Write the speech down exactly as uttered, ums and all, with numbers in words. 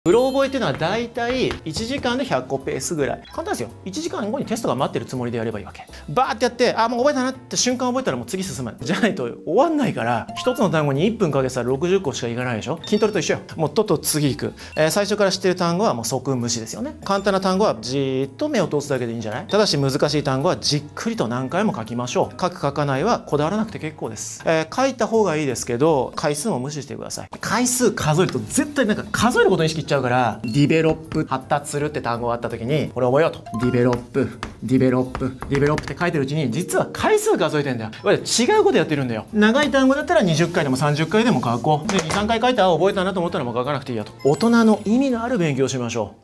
うろ覚えっていうのはだいたいいちじかんでひゃっこペースぐらい。簡単ですよ。いちじかんごにテストが待ってるつもりでやればいいわけ。バーってやって、あ、もう覚えたなって瞬間覚えたらもう次進む。じゃないと終わんないから、一つの単語にいっぷんかけてたらろくじゅっこしかいかないでしょ。筋トレと一緒よ。もうとっと次行く。えー、最初から知ってる単語はもう即無視ですよね。簡単な単語はじーっと目を通すだけでいいんじゃない？ただし難しい単語はじっくりと何回も書きましょう。書く書かないはこだわらなくて結構です。えー、書いた方がいいですけど、回数も無視してください。回数数えると絶対なんか数えることに意識いっちゃうから、ディベロップ、発達するって単語があった時に、これ覚えようと。ディベロップ、ディベロップ、ディベロップって書いてるうちに、実は回数数えてんだよ。違うことやってるんだよ。長い単語だったらにじゅっかいでもさんじゅっかいでも書こう。で、に、さんかい書いたら覚えたなと思ったらもう書かなくていいやと。大人の意味のある勉強をしましょう。